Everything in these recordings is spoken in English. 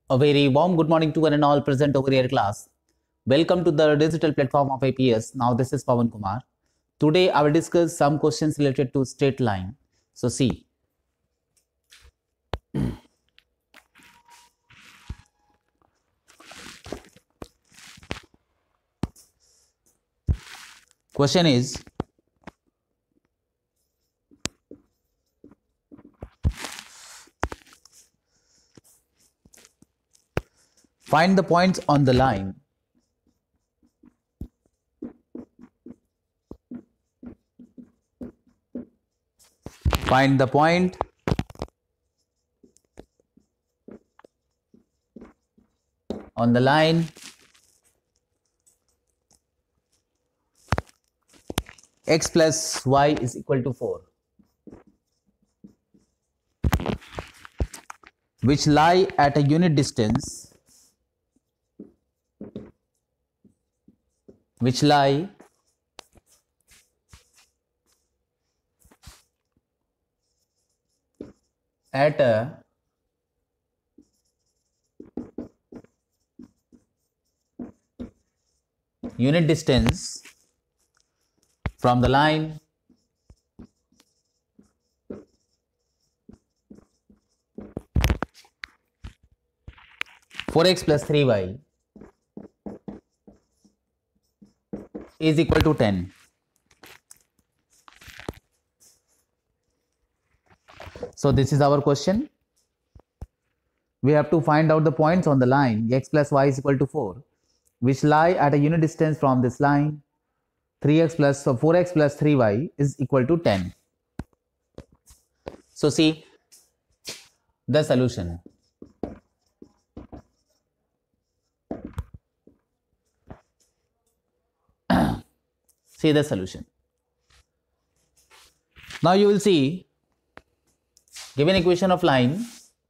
A very warm good morning to one and all present over here class. Welcome to the digital platform of APS. Now this is Pawan Kumar. Today I will discuss some questions related to straight line. So see. Question is, find the points on the line find the point on the line x plus y is equal to 4, which lie at a unit distance, at a unit distance from the line four x plus 3y is equal to 10. So this is our question. We have to find out the points on the line x plus y is equal to 4, which lie at a unit distance from this line 4x plus 3y is equal to 10. So see the solution. See the solution. Now you will see, given equation of line,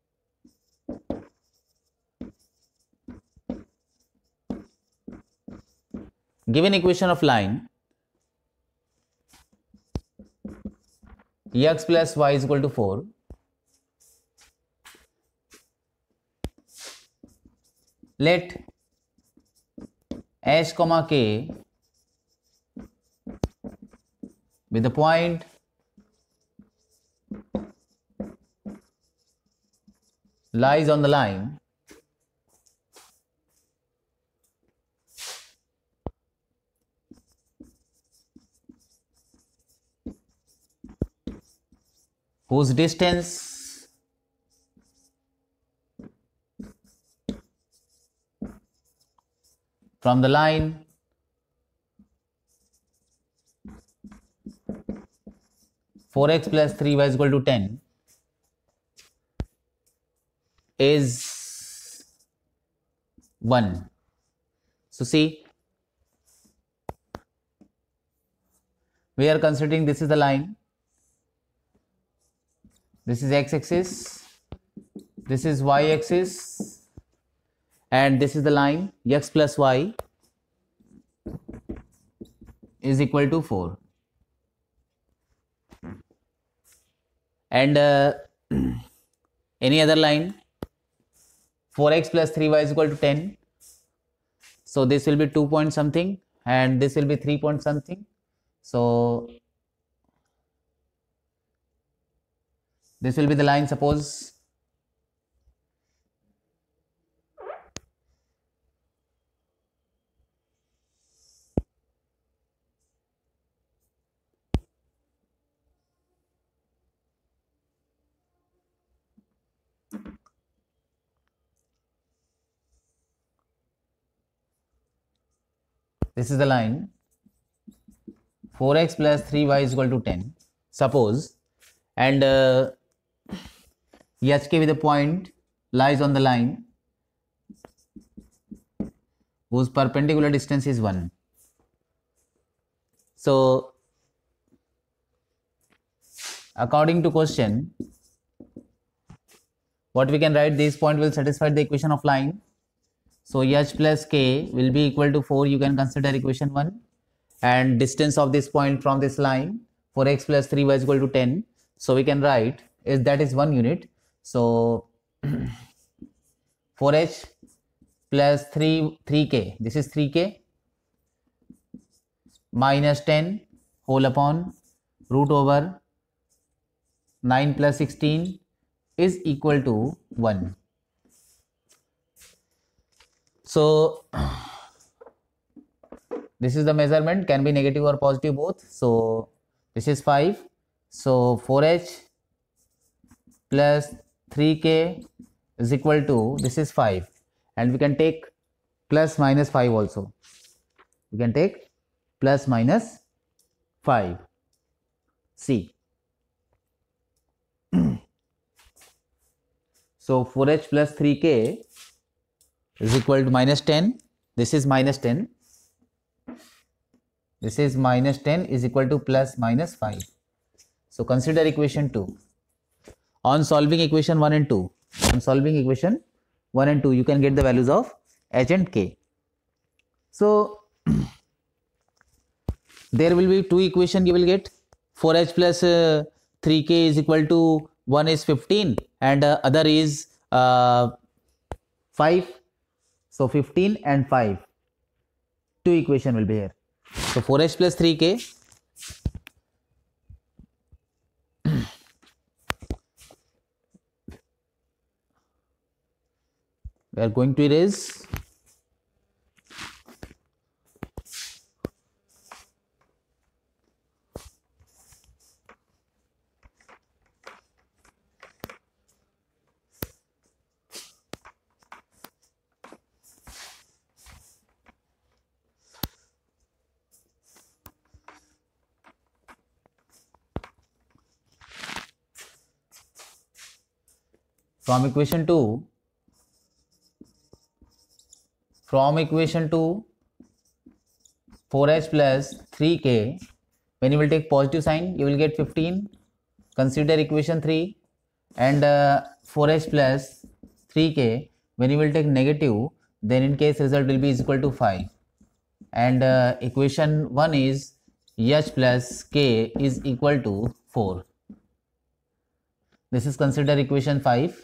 x plus y is equal to 4, let h comma k be the point lies on the line whose distance from the line four x plus 3y is equal to 10 is 1. So see, we are considering this is the line, this is x-axis, this is y-axis, and this is the line x plus y is equal to 4. And any other line 4x plus 3y is equal to 10. So this will be 2 point something and this will be 3 point something. So this will be the line, suppose this is the line 4x plus 3y is equal to 10, suppose, and HK with the point lies on the line whose perpendicular distance is 1. So according to question, what we can write, this point will satisfy the equation of line. So h plus k will be equal to 4, you can consider equation 1, and distance of this point from this line 4x plus 3y is equal to 10. So we can write is that is 1 unit. So 4h plus 3k, this is 3k, minus 10 whole upon root over 9 plus 16 is equal to 1. So this is the measurement, can be negative or positive both. So this is 5. So 4h plus 3k is equal to, this is 5, and we can take plus minus 5 also. We can take plus minus 5. See. So 4h plus 3k is equal to minus 10. This is minus 10. This is minus 10 is equal to plus minus 5. So consider equation 2. On solving equation 1 and 2, you can get the values of h and k. So there will be two equations you will get. 4h plus 3k is equal to 1 is 15 and other is 5. So 15 and 5. Two equation will be here. So 4h plus 3k we are going to erase. From equation 2, 4h plus 3k, when you will take positive sign, you will get 15. Consider equation 3, and 4h plus 3k, when you will take negative, then in case result will be is equal to 5. And equation 1 is h plus k is equal to 4. This is consider equation 5.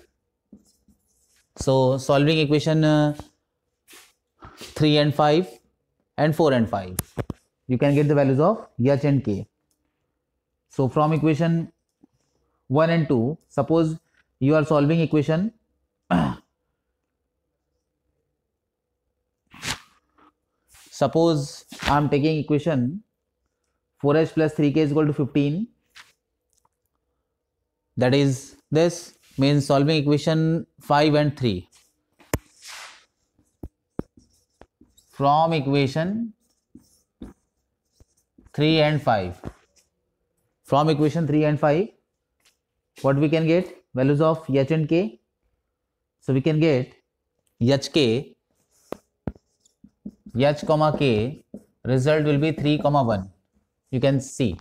So solving equation 3 and 5 and 4 and 5, you can get the values of h and k. So from equation 1 and 2, suppose you are solving equation suppose I am taking equation 4h plus 3k is equal to 15. That is, this means solving equation 5 and 3. From equation 3 and 5. From equation 3 and 5, what we can get? Values of h and k. So we can get hk, h comma k, result will be 3 comma 1. You can see.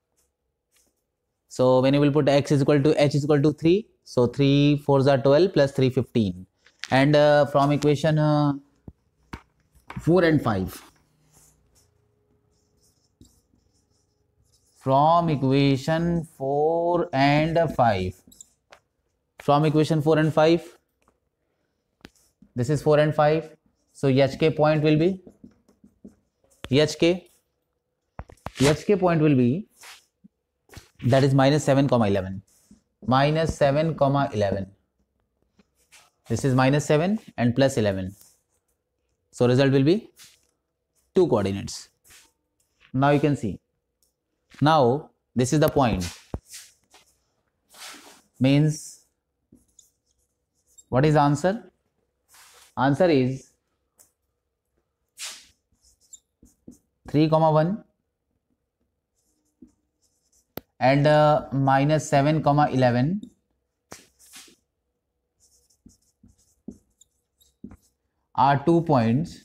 So when you will put x is equal to h is equal to 3, so 3 4s are 12 plus 3 15. And from equation 4 and 5. From equation 4 and 5. From equation 4 and 5. This is 4 and 5. So hk point will be hk point will be, that is minus 7 comma 11. Minus 7 comma 11. This is minus 7 and plus 11. So result will be 2 coordinates. Now you can see. Now this is the point. Means what is answer? Answer is 3 comma 1 and minus 7 comma 11 are 2 points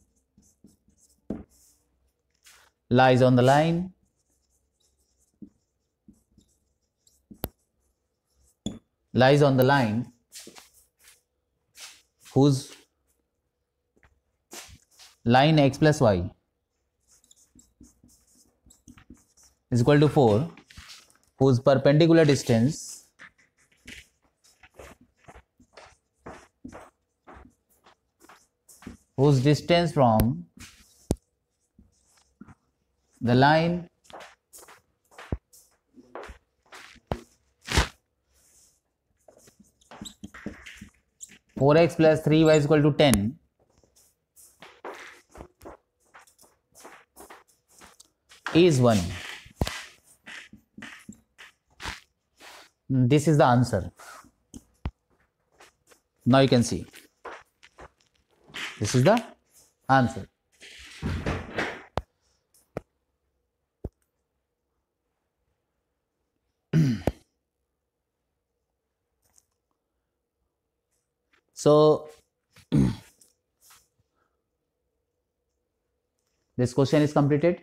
lies on the line whose line x plus y is equal to 4, whose perpendicular distance whose distance from the line four x plus 3y is equal to 10 is 1. This is the answer. Now you can see this is the answer. So this question is completed.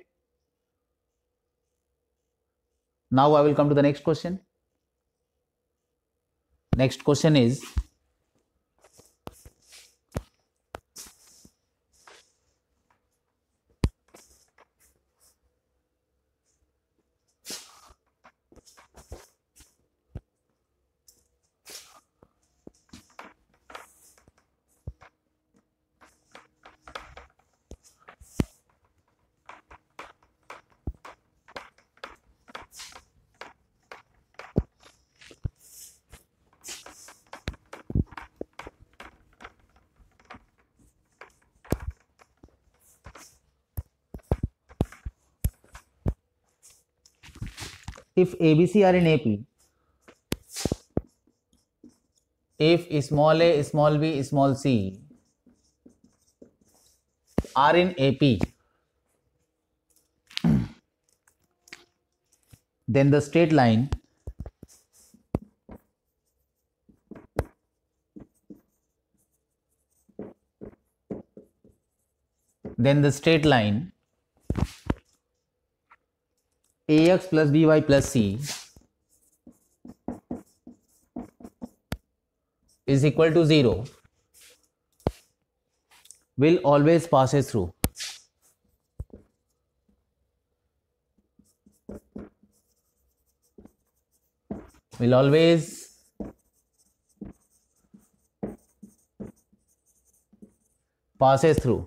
Now I will come to the next question. Next question is if ABC are in AP, if small a, small b, small c are in AP, then the straight line ax plus by plus c is equal to 0 will always passes through. Will always passes through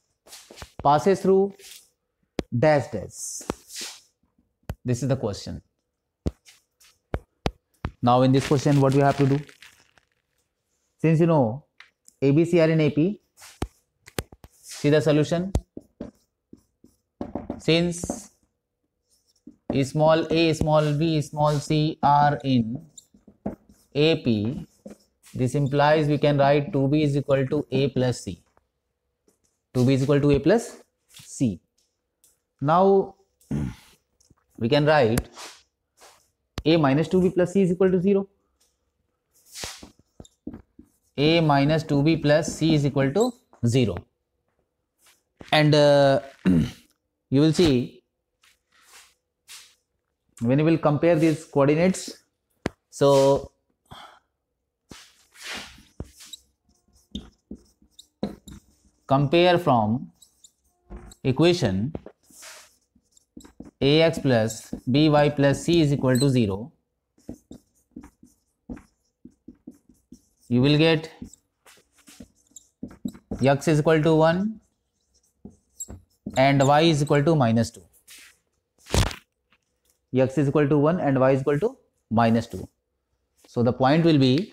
dash dash. This is the question. Now in this question what we have to do, since you know ABC are in AP, see the solution. Since small a, small b, small c are in AP, this implies we can write 2b is equal to a plus c. 2b is equal to a plus c. Now we can write a minus 2b plus c is equal to 0. A minus 2b plus c is equal to 0. And you will see when you will compare these coordinates. So compare from equation ax plus by plus c is equal to 0, you will get x is equal to 1 and y is equal to minus 2. X is equal to 1 and y is equal to minus 2. So the point will be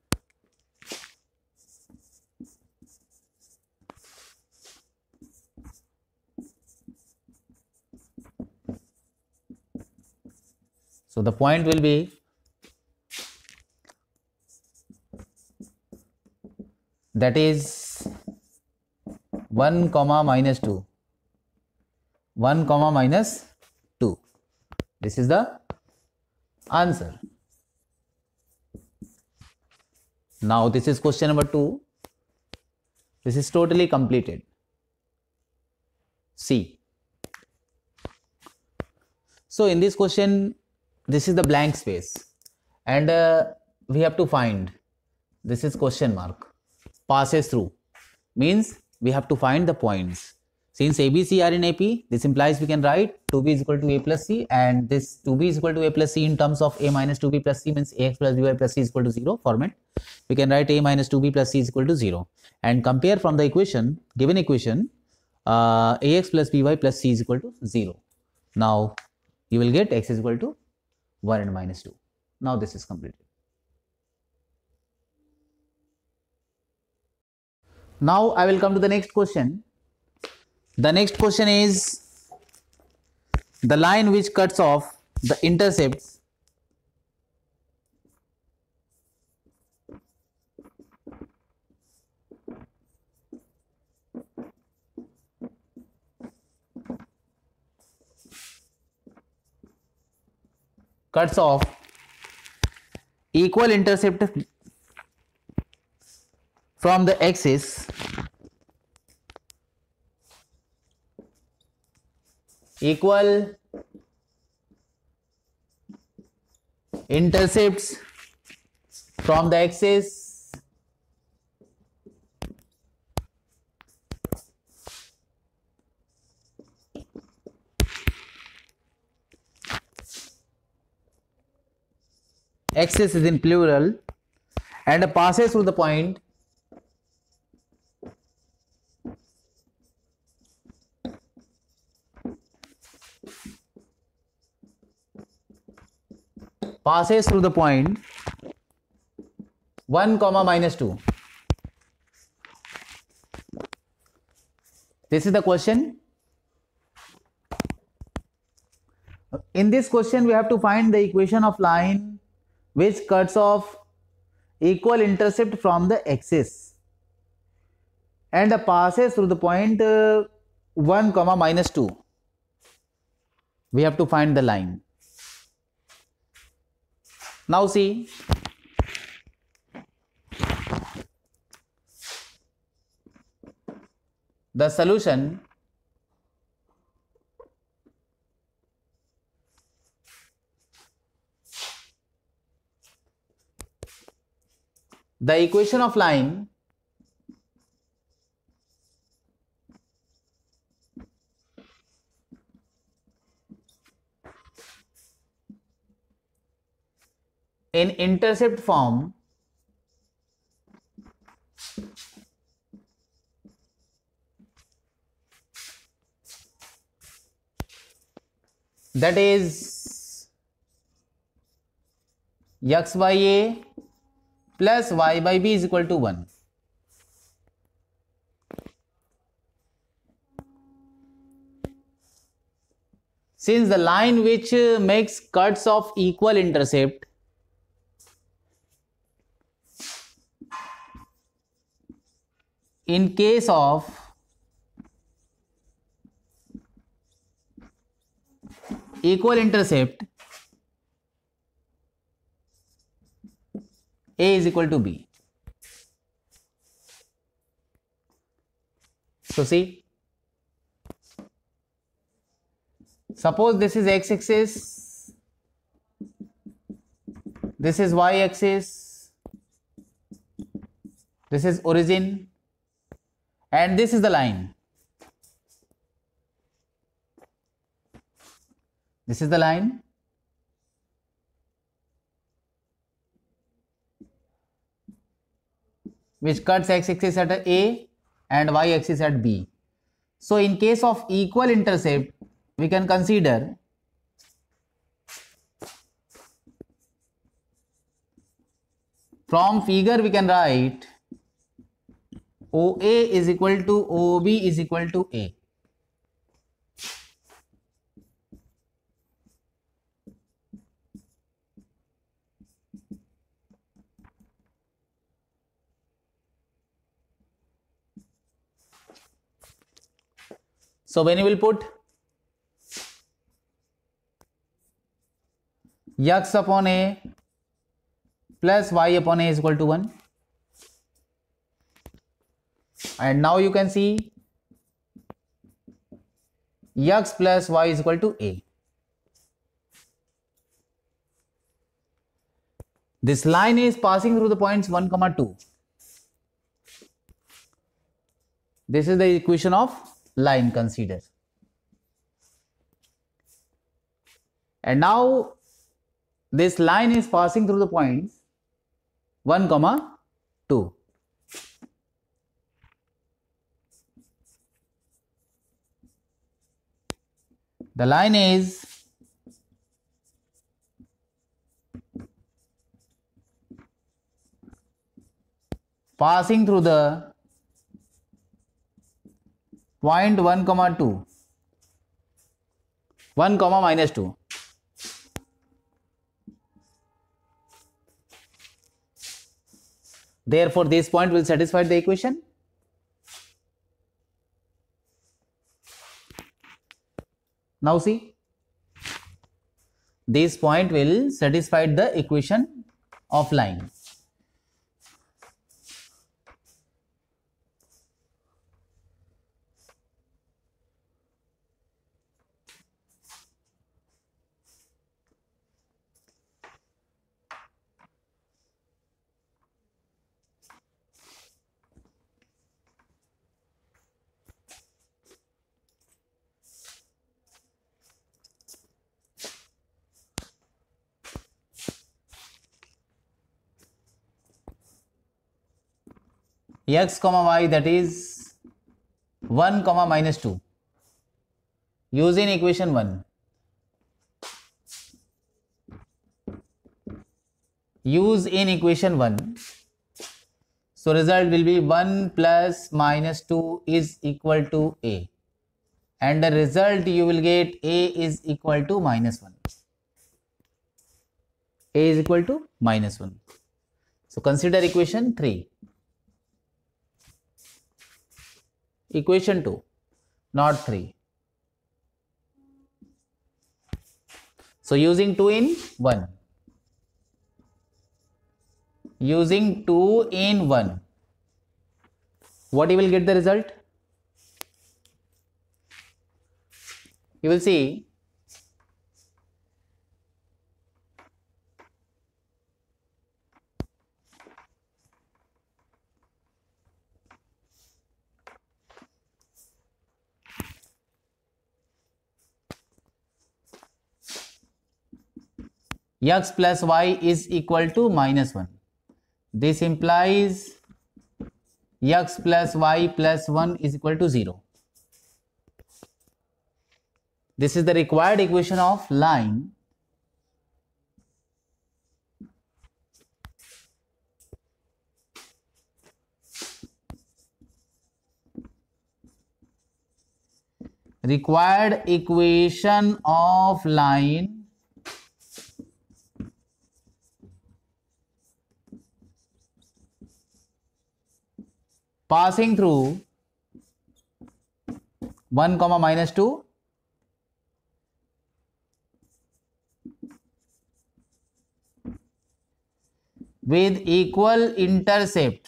that is 1 comma minus 2. 1 comma minus 2. This is the answer. Now this is question number 2. This is totally completed. See. So in this question, this is the blank space and we have to find, this is question mark, passes through, means we have to find the points. Since ABC are in AP, this implies we can write 2B is equal to A plus C, and this 2B is equal to A plus C in terms of A minus 2B plus C means AX plus BY plus C is equal to 0 format. We can write A minus 2B plus C is equal to 0 and compare from the equation, given equation, AX plus BY plus C is equal to 0. Now you will get X is equal to 1 and minus 2. Now this is completed. Now I will come to the next question. The next question is the line which cuts off the intercepts equal intercept from the axis equal intercepts from the axis axis is in plural and passes through the point passes through the point 1 comma minus 2. This is the question. In this question we have to find the equation of line which cuts off equal intercept from the axis and passes through the point 1 comma minus 2. We have to find the line. Now see, the solution the equation of line in intercept form that is x by a plus y by b is equal to 1. Since the line which makes cuts of equal intercept in case of equal intercept A is equal to B. So see, suppose this is x-axis, this is y-axis, this is origin, and this is the line. This is the line. Which cuts x-axis at A and y-axis at B. So in case of equal intercept, we can consider from figure we can write OA is equal to OB is equal to A. So when you will put x upon A plus y upon A is equal to 1, and now you can see x plus y is equal to A. This line is passing through the points 1 comma 2. This is the equation of line consider. And now this line is passing through the points 1, 2. The line is passing through the point 1, 2, 1, -2. Therefore, this point will satisfy the equation. Now see, this point will satisfy the equation of line. X, y, that is 1, -2. Use in equation 1. Use in equation 1. So result will be 1 plus -2 is equal to A. And the result you will get A is equal to -1. A is equal to -1. So consider equation 3. Equation 2, not 3. So using 2 in 1. Using 2 in 1. What you will get the result? You will see x plus y is equal to -1. This implies x plus y plus 1 is equal to 0. This is the required equation of line passing through 1, -2 with equal intercept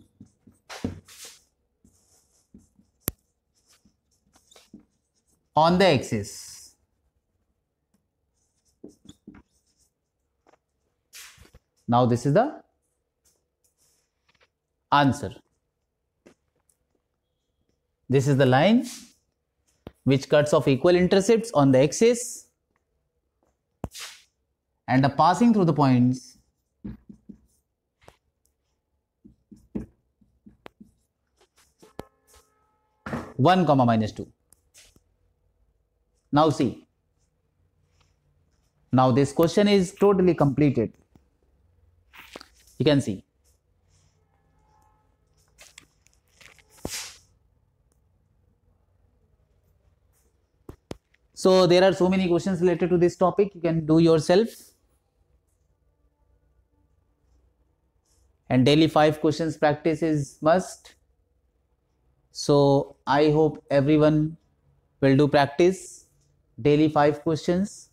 on the axis. Now this is the answer. This is the line which cuts off equal intercepts on the axis and passing through the points 1, -2. Now see, now this question is totally completed. You can see. So there are so many questions related to this topic. You can do yourself. And daily 5 questions practice is must. So I hope everyone will do practice daily 5 questions.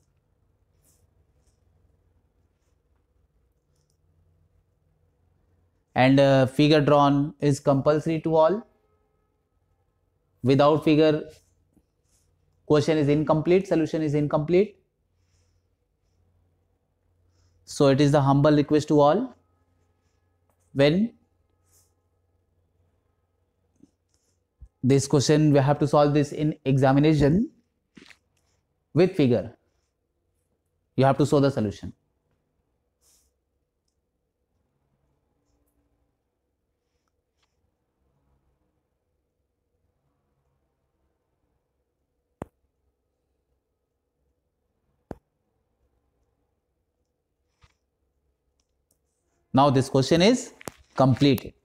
And figure drawn is compulsory to all. Without figure, question is incomplete, solution is incomplete. So it is the humble request to all, when This question we have to solve this in examination with figure. You have to show the solution. Now this question is completed.